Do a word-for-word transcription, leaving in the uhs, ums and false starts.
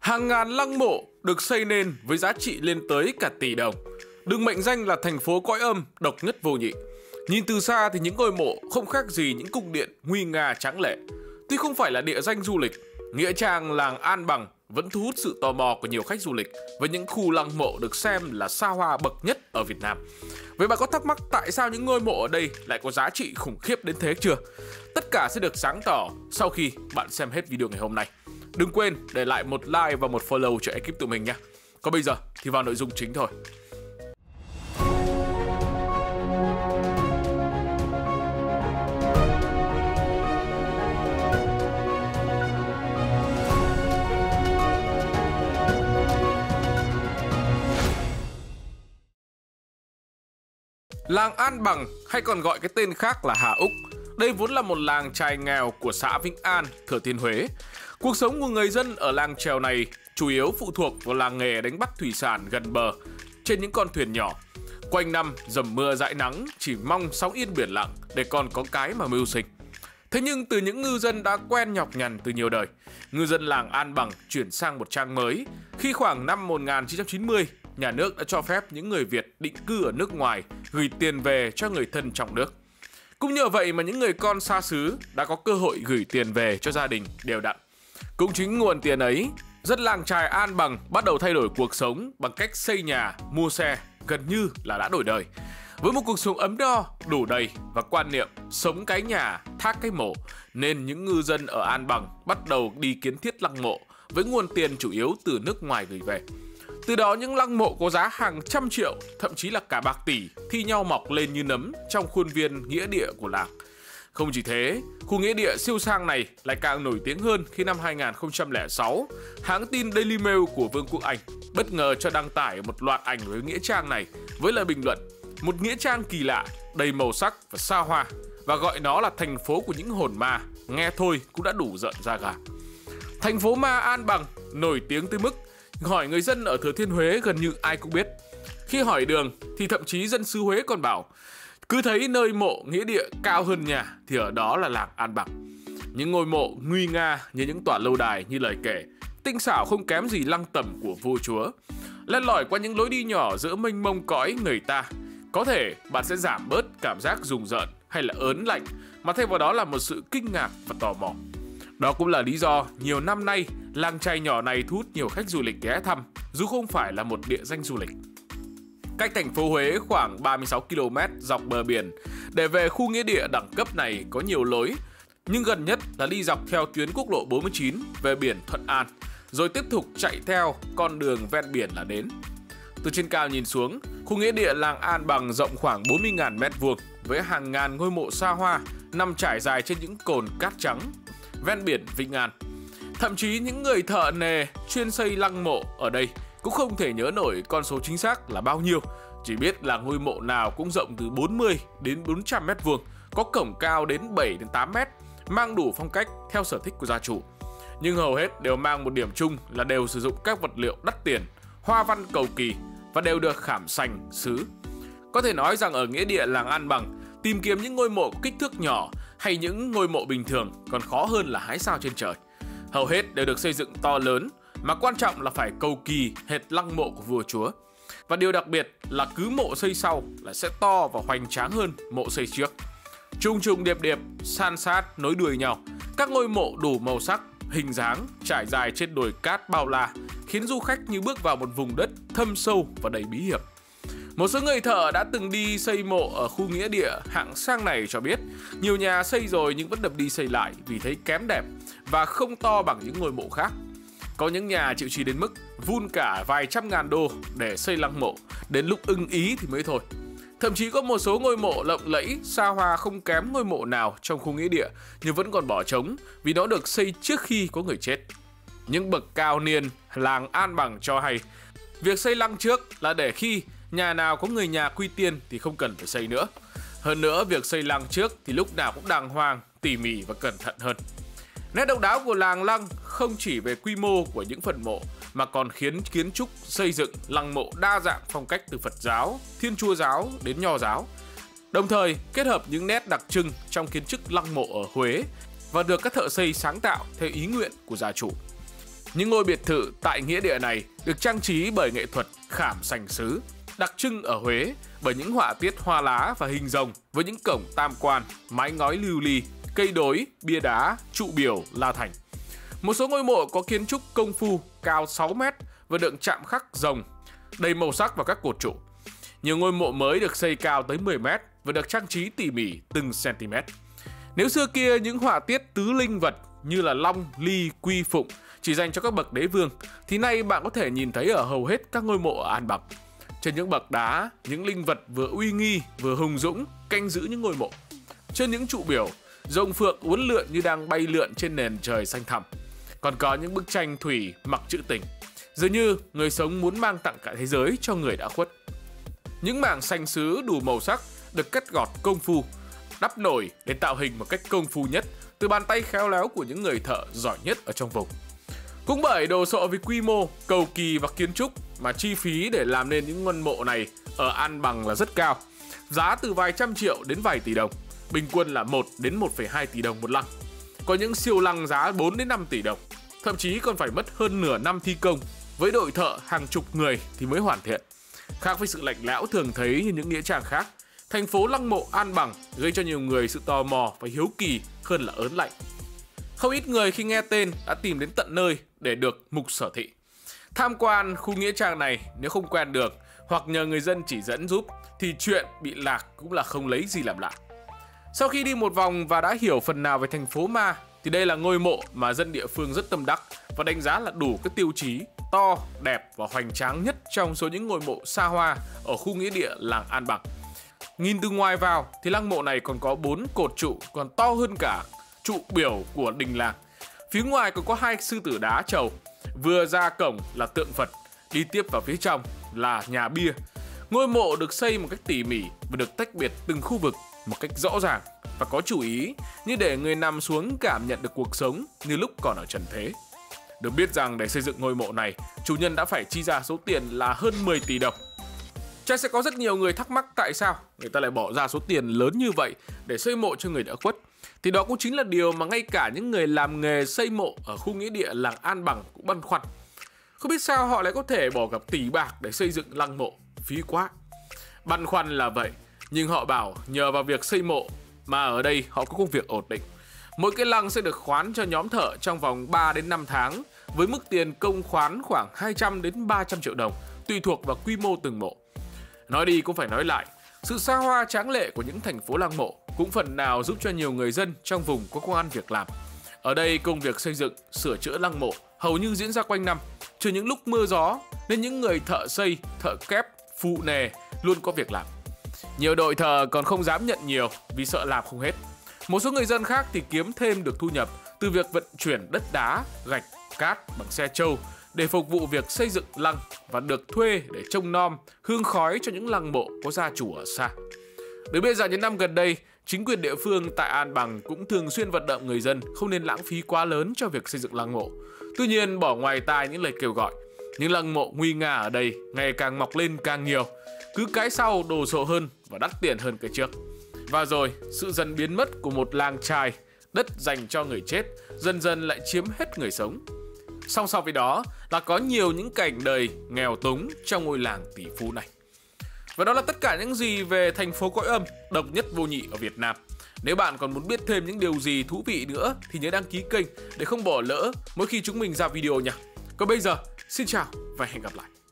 Hàng ngàn lăng mộ được xây nên với giá trị lên tới cả tỷ đồng, được mệnh danh là thành phố cõi âm độc nhất vô nhị. Nhìn từ xa thì những ngôi mộ không khác gì những cung điện nguy nga tráng lệ. Tuy không phải là địa danh du lịch, nghĩa trang làng An Bằng vẫn thu hút sự tò mò của nhiều khách du lịch với những khu lăng mộ được xem là xa hoa bậc nhất ở Việt Nam. Vậy bạn có thắc mắc tại sao những ngôi mộ ở đây lại có giá trị khủng khiếp đến thế chưa? Tất cả sẽ được sáng tỏ sau khi bạn xem hết video ngày hôm nay. Đừng quên để lại một like và một follow cho ekip tụi mình nhé. Còn bây giờ thì vào nội dung chính thôi. Làng An Bằng hay còn gọi cái tên khác là Hà Úc. Đây vốn là một làng chài nghèo của xã Vĩnh An, Thừa Thiên Huế. Cuộc sống của người dân ở làng chèo này chủ yếu phụ thuộc vào làng nghề đánh bắt thủy sản gần bờ trên những con thuyền nhỏ. Quanh năm dầm mưa dãi nắng, chỉ mong sóng yên biển lặng để còn có cái mà mưu sinh. Thế nhưng từ những ngư dân đã quen nhọc nhằn từ nhiều đời, ngư dân làng An Bằng chuyển sang một trang mới khi khoảng năm một nghìn chín trăm chín mươi, nhà nước đã cho phép những người Việt định cư ở nước ngoài gửi tiền về cho người thân trong nước. Cũng nhờ vậy mà những người con xa xứ đã có cơ hội gửi tiền về cho gia đình đều đặn. Cũng chính nguồn tiền ấy, dân làng chài An Bằng bắt đầu thay đổi cuộc sống bằng cách xây nhà, mua xe, gần như là đã đổi đời. Với một cuộc sống ấm no, đủ đầy và quan niệm sống cái nhà, thác cái mộ, nên những ngư dân ở An Bằng bắt đầu đi kiến thiết lăng mộ với nguồn tiền chủ yếu từ nước ngoài gửi về. Từ đó những lăng mộ có giá hàng trăm triệu, thậm chí là cả bạc tỷ thi nhau mọc lên như nấm trong khuôn viên nghĩa địa của làng. Không chỉ thế, khu nghĩa địa siêu sang này lại càng nổi tiếng hơn khi năm hai nghìn không trăm lẻ sáu, hãng tin Daily Mail của Vương quốc Anh bất ngờ cho đăng tải một loạt ảnh với nghĩa trang này với lời bình luận: một nghĩa trang kỳ lạ, đầy màu sắc và xa hoa, và gọi nó là thành phố của những hồn ma, nghe thôi cũng đã đủ rợn da gà. Thành phố ma An Bằng nổi tiếng tới mức hỏi người dân ở Thừa Thiên Huế gần như ai cũng biết. Khi hỏi đường thì thậm chí dân xứ Huế còn bảo cứ thấy nơi mộ nghĩa địa cao hơn nhà thì ở đó là làng An Bằng. Những ngôi mộ nguy nga như những tòa lâu đài như lời kể, tinh xảo không kém gì lăng tẩm của vua chúa. Len lỏi qua những lối đi nhỏ giữa mênh mông cõi người ta, có thể bạn sẽ giảm bớt cảm giác rùng rợn hay là ớn lạnh, mà thay vào đó là một sự kinh ngạc và tò mò. Đó cũng là lý do nhiều năm nay làng chài nhỏ này thu hút nhiều khách du lịch ghé thăm, dù không phải là một địa danh du lịch. Cách thành phố Huế khoảng ba mươi sáu ki lô mét dọc bờ biển, để về khu nghĩa địa đẳng cấp này có nhiều lối, nhưng gần nhất là đi dọc theo tuyến quốc lộ bốn mươi chín về biển Thuận An, rồi tiếp tục chạy theo con đường ven biển là đến. Từ trên cao nhìn xuống, khu nghĩa địa làng An Bằng rộng khoảng bốn mươi nghìn mét vuông với hàng ngàn ngôi mộ xa hoa nằm trải dài trên những cồn cát trắng ven biển Vĩnh An. Thậm chí những người thợ nề chuyên xây lăng mộ ở đây cũng không thể nhớ nổi con số chính xác là bao nhiêu, chỉ biết là ngôi mộ nào cũng rộng từ bốn mươi đến bốn trăm mét vuông, có cổng cao đến bảy đến tám mét, mang đủ phong cách theo sở thích của gia chủ. Nhưng hầu hết đều mang một điểm chung là đều sử dụng các vật liệu đắt tiền, hoa văn cầu kỳ và đều được khảm sành sứ. Có thể nói rằng ở nghĩa địa làng An Bằng, tìm kiếm những ngôi mộ kích thước nhỏ hay những ngôi mộ bình thường còn khó hơn là hái sao trên trời. Hầu hết đều được xây dựng to lớn, mà quan trọng là phải cầu kỳ hệt lăng mộ của vua chúa. Và điều đặc biệt là cứ mộ xây sau là sẽ to và hoành tráng hơn mộ xây trước. Trùng trùng điệp điệp, san sát nối đuôi nhau, các ngôi mộ đủ màu sắc, hình dáng trải dài trên đồi cát bao la, khiến du khách như bước vào một vùng đất thâm sâu và đầy bí hiểm. Một số người thợ đã từng đi xây mộ ở khu nghĩa địa hạng sang này cho biết, nhiều nhà xây rồi nhưng vẫn đập đi xây lại vì thấy kém đẹp và không to bằng những ngôi mộ khác. Có những nhà chịu chi đến mức vun cả vài trăm ngàn đô để xây lăng mộ, đến lúc ưng ý thì mới thôi. Thậm chí có một số ngôi mộ lộng lẫy, xa hoa không kém ngôi mộ nào trong khu nghĩa địa nhưng vẫn còn bỏ trống vì nó được xây trước khi có người chết. Những bậc cao niên làng An Bằng cho hay, việc xây lăng trước là để khi nhà nào có người nhà quy tiên thì không cần phải xây nữa. Hơn nữa, việc xây lăng trước thì lúc nào cũng đàng hoàng, tỉ mỉ và cẩn thận hơn. Nét độc đáo của làng lăng không chỉ về quy mô của những phần mộ mà còn khiến kiến trúc xây dựng lăng mộ đa dạng phong cách từ Phật giáo, Thiên Chúa giáo đến Nho giáo. Đồng thời kết hợp những nét đặc trưng trong kiến trúc lăng mộ ở Huế và được các thợ xây sáng tạo theo ý nguyện của gia chủ. Những ngôi biệt thự tại nghĩa địa này được trang trí bởi nghệ thuật khảm sành sứ, đặc trưng ở Huế bởi những họa tiết hoa lá và hình rồng với những cổng tam quan, mái ngói lưu ly, cây đối, bia đá, trụ biểu, la thành. Một số ngôi mộ có kiến trúc công phu cao sáu mét và được chạm khắc rồng, đầy màu sắc và các cột trụ. Nhiều ngôi mộ mới được xây cao tới mười mét và được trang trí tỉ mỉ từng cm. Nếu xưa kia những họa tiết tứ linh vật như là long, ly, quy, phụng chỉ dành cho các bậc đế vương, thì nay bạn có thể nhìn thấy ở hầu hết các ngôi mộ ở An Bằng. Trên những bậc đá, những linh vật vừa uy nghi vừa hùng dũng canh giữ những ngôi mộ. Trên những trụ biểu, rồng phượng uốn lượn như đang bay lượn trên nền trời xanh thẳm. Còn có những bức tranh thủy mặc trữ tình, dường như người sống muốn mang tặng cả thế giới cho người đã khuất. Những mảng sành sứ đủ màu sắc được cắt gọt công phu, đắp nổi để tạo hình một cách công phu nhất từ bàn tay khéo léo của những người thợ giỏi nhất ở trong vùng. Cũng bởi đồ sộ với quy mô, cầu kỳ và kiến trúc mà chi phí để làm nên những ngôi mộ này ở An Bằng là rất cao. Giá từ vài trăm triệu đến vài tỷ đồng, bình quân là một đến một phẩy hai tỷ đồng một lăng. Có những siêu lăng giá bốn đến năm tỷ đồng, thậm chí còn phải mất hơn nửa năm thi công với đội thợ hàng chục người thì mới hoàn thiện. Khác với sự lạnh lẽo thường thấy như những nghĩa trang khác, thành phố lăng mộ An Bằng gây cho nhiều người sự tò mò và hiếu kỳ hơn là ớn lạnh. Không ít người khi nghe tên đã tìm đến tận nơi để được mục sở thị. Tham quan khu nghĩa trang này nếu không quen được hoặc nhờ người dân chỉ dẫn giúp thì chuyện bị lạc cũng là không lấy gì làm lạ. Sau khi đi một vòng và đã hiểu phần nào về thành phố ma thì đây là ngôi mộ mà dân địa phương rất tâm đắc và đánh giá là đủ các tiêu chí to, đẹp và hoành tráng nhất trong số những ngôi mộ xa hoa ở khu nghĩa địa làng An Bằng. Nhìn từ ngoài vào thì lăng mộ này còn có bốn cột trụ còn to hơn cả trụ biểu của đình làng. Phía ngoài còn có hai sư tử đá trầu, vừa ra cổng là tượng Phật, đi tiếp vào phía trong là nhà bia. Ngôi mộ được xây một cách tỉ mỉ và được tách biệt từng khu vực một cách rõ ràng và có chú ý như để người nằm xuống cảm nhận được cuộc sống như lúc còn ở trần thế. Được biết rằng để xây dựng ngôi mộ này, chủ nhân đã phải chi ra số tiền là hơn mười tỷ đồng. Chắc sẽ có rất nhiều người thắc mắc tại sao người ta lại bỏ ra số tiền lớn như vậy để xây mộ cho người đã khuất. Thì đó cũng chính là điều mà ngay cả những người làm nghề xây mộ ở khu nghĩa địa làng An Bằng cũng băn khoăn. Không biết sao họ lại có thể bỏ gặp tỷ bạc để xây dựng lăng mộ, phí quá. Băn khoăn là vậy, nhưng họ bảo nhờ vào việc xây mộ mà ở đây họ có công việc ổn định. Mỗi cái lăng sẽ được khoán cho nhóm thợ trong vòng ba đến năm tháng với mức tiền công khoán khoảng hai trăm đến ba trăm triệu đồng, tùy thuộc vào quy mô từng mộ. Nói đi cũng phải nói lại, sự xa hoa tráng lệ của những thành phố lăng mộ cũng phần nào giúp cho nhiều người dân trong vùng có công ăn việc làm. Ở đây công việc xây dựng, sửa chữa lăng mộ hầu như diễn ra quanh năm, trừ những lúc mưa gió nên những người thợ xây, thợ kép, phụ nề luôn có việc làm. Nhiều đội thợ còn không dám nhận nhiều vì sợ làm không hết. Một số người dân khác thì kiếm thêm được thu nhập từ việc vận chuyển đất đá, gạch, cát bằng xe trâu để phục vụ việc xây dựng lăng và được thuê để trông nom, hương khói cho những lăng mộ có gia chủ ở xa. Được biết rằng những năm gần đây, chính quyền địa phương tại An Bằng cũng thường xuyên vận động người dân không nên lãng phí quá lớn cho việc xây dựng lăng mộ. Tuy nhiên, bỏ ngoài tai những lời kêu gọi, những lăng mộ nguy nga ở đây ngày càng mọc lên càng nhiều, cứ cái sau đồ sộ hơn và đắt tiền hơn cái trước. Và rồi, sự dần biến mất của một làng chài, đất dành cho người chết, dần dần lại chiếm hết người sống. Song song với đó là có nhiều những cảnh đời nghèo túng trong ngôi làng tỷ phú này. Và đó là tất cả những gì về thành phố cõi âm độc nhất vô nhị ở Việt Nam. Nếu bạn còn muốn biết thêm những điều gì thú vị nữa thì nhớ đăng ký kênh để không bỏ lỡ mỗi khi chúng mình ra video nha. Còn bây giờ, xin chào và hẹn gặp lại.